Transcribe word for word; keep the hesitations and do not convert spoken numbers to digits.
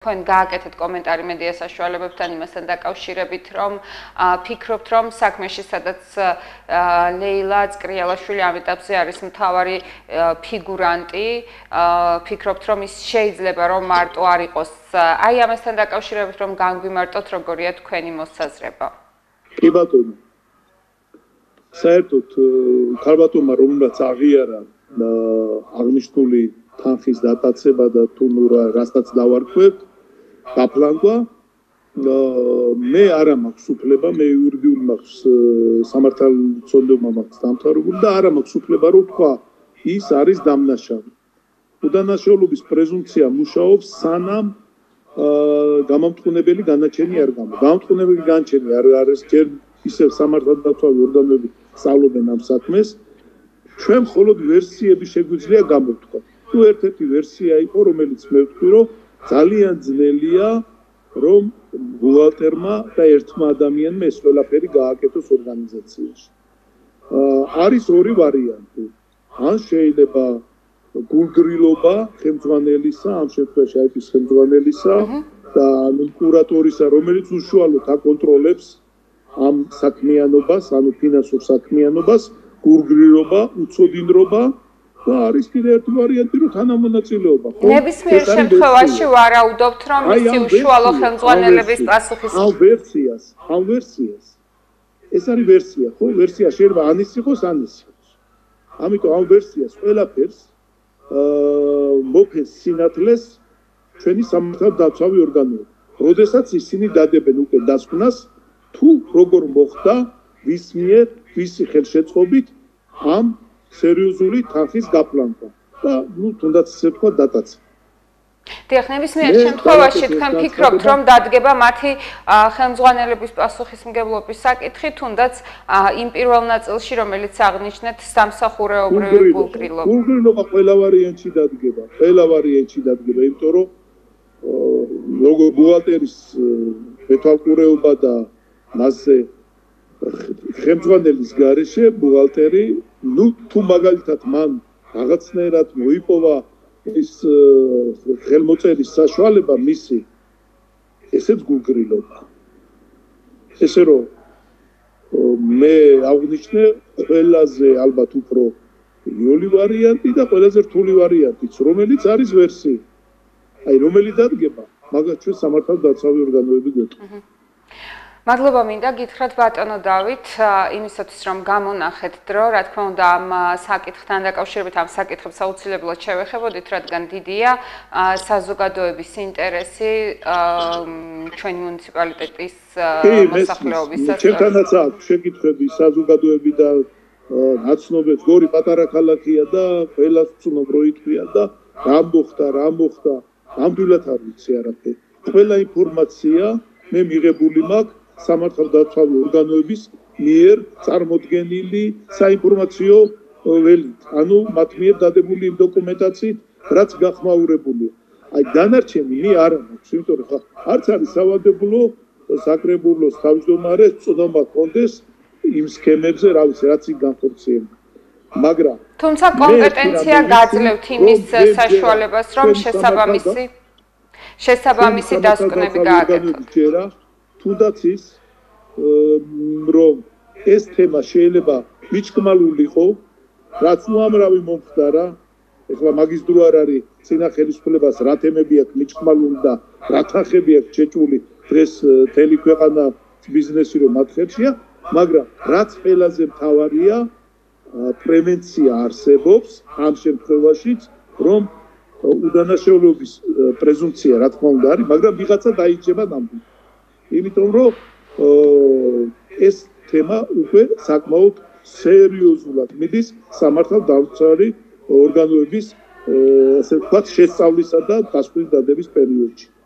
თქვენ გააკეთეთ კომენტარი მედია საშუალებებთან იმასთან დაკავშირებით, რომ ფიქრობთ, რომ საქმეში სადაც ლეილა წკრიალაშვილი ამ ეტაპზე არის მთავარი ფიგურანტი, ფიქრობთ, რომ ის შეიძლება რომ მარტო არ იყოს. აი ამასთან დაკავშირებით რომ განგვიმარტოთ, როგორია თქვენი მოსაზრება. კი ბატონო. საერთოდ ქალბატონმა რომელსაც აღიარა აღნიშნული თანხის დატაცება და თუ რასაც დავარქვევთ, გაფლანგვა, მე არა მაქვს უფლება, მე იურიდიული მაქვს სამართალმცოდნეობა მაქვს დამთავრებული და არა მაქვს უფლება რომ თქვა ის არის დამნაშავე. უდანაშაულობის პრეზუმპცია მუშაობს სანამ გამამტყუნებელი განაჩენი არ გამა. გამამტყუნებელი განაჩენი არ არის ჯერ ისევ სამართალდამცავი ორგანოები სწავლობენ ამ საქმეს. ჩვენ მხოლოდ ვერსიები შეგვიძლია გამოვთქვა. თუ ერთ-ერთი ვერსია იყო, რომელიც მე ვთქვი, რომ ძალიან ძნელია, რომ ბუღალტერმა და ერთმა ადამიანმა ეს ყველაფერი გააკეთოს ორგანიზაციაში. არის ორი ვარიანტი. ან შეიძლება გულგრილობა ხელმძღვანელისა, ამ შემთხვევაში აიპის ხელმძღვანელისა და კურატორისა, რომელიც უშუალოდ აკონტროლებს ამ საქმიანობას, ანუ ფინანსურ საქმიანობას, გულგრილობა, უცოდინრობა და არის კიდე ერთი ვარიანტი, რომ თანამონაწილეობა. ნებისმიერ შემთხვევაში ვარაუდობთ, რომ მისი უშუალო ხელმძღვანელების პასუხის ამ ვერსიას, ამ ვერსიას. ეს არის ვერსია, ხო? ვერსია შეიძლება ანის იყოს, ანის იყოს. ამიტომ ამ ვერსიას ყველაფერს მოფენს სინათლეს ჩვენი სამართალდამცავი ორგანოები. როდესაც ისინი დადებენ უკვე დასკვნას, თუ როგორ მოხდა ვის მიერ, ვისი ხელშეწყობით ამ სერიოზული თანხის გაფლანგვა და ნუ თუნდაც ისე თქვა დატაცება. დიახ, ნებისმიერ შემთხვევაში თქვენ ფიქრობთ, რომ დადგება მათი ხელმძღვანელობის პასუხისმგებლობის საკითხი, თუნდაც იმ პირველ ნაწილში, რომელიც აღნიშნეთ, სამსახურეობრივი გულგრილობა. გულგრილობა ყველა ვარიანტში დადგება, ყველა ვარიანტში დადგება, იმიტომ რომ როგორ ბუღალტერის მეთვალყურეობა და მასზე ხელმძღვანელის გარეშე ბუღალტერი, ნუ თუ მაგალითად მან რაღაცნაირად მოიპოვა ის ხელმოწერის საშუალება მისი, ესეც გულგრილობა. ესე რომ მე აღნიშნე ყველაზე ალბათ უფრო იოლი ვარიანტი და ყველაზე რთული ვარიანტიც, რომელიც არის ვერსია. აი რომელიც დადგება, მაგას ჩვენ სამართალდამცავი ორგანოები გვეტყვით. მადლობა მინდა გითხრათ ბატონო დავით, იმისათვის რომ გამონახეთ დრო, რა თქმა უნდა ამ საკითხთან დაკავშირებით ამ საკითხებს აუცილებლად შევეხებოდით, რადგან დიდია საზოგადოების ინტერესი ჩვენი მუნიციპალიტეტის მოსახლეობისას. ჩემთანაც აქვს შეკითხვები საზოგადოებიდან ნაცნობებს, გორი პატარა ქალაქია და ყველას ვცნობ რო ითქვია და რა მოხდა, რა მოხდა, ნამდვილად არ ვიცი არაფერი. ყველა ინფორმაცია მე მიღებული მაქვს სამართალდამცავი ორგანოების მიერ წარმოდგენილი საინფორმაციო ველით, ანუ მათ მიერ დადებული იმ დოკუმენტაციით, რაც გახმაურებულია. აი დანარჩენი მე არ მაქვს, იმიტომ რომ არც არის სავალდებულო საკრებულოს თავმჯდომარეს წოდომა კონდეს იმ სქემებზე, რა ვიცი, რაც იქ განხორციელდება. მაგრამ თუმცა კომპეტენცია გაძლევთ იმის საშუალებას, რომ შესაბამისი შესაბამისი დასკვნები გააკეთოთ. თუნდაც ის რომ ეს თემა შეიძლება მიჭკმალულიყო, რაც უამრავი მომხდარა, ეხლა მაგის დრო არ არის წინა ხელისუფლებას რა თემები აქვს მიჭკმალული და რა თანხები აქვს შეჭული დღეს მთელი ქვეყანა ბიზნესი რომ მათ ხელშია, მაგრამ რაც ყველაზე მთავარია, პრევენცია არსებობს ამ შემთხვევაშიც, რომ უდანაშაულობის პრეზუმპცია რა თქმა უნდა არის, მაგრამ ვიღაცა დაიჭება ნამდვილად. იმიტომ რომ ეს თემა უკვე საკმაოდ სერიოზულად მიდის სამართალდამცავი ორგანოების ასე ვთქვათ შესწავლისა და დასკვნის დადების პერიოდში.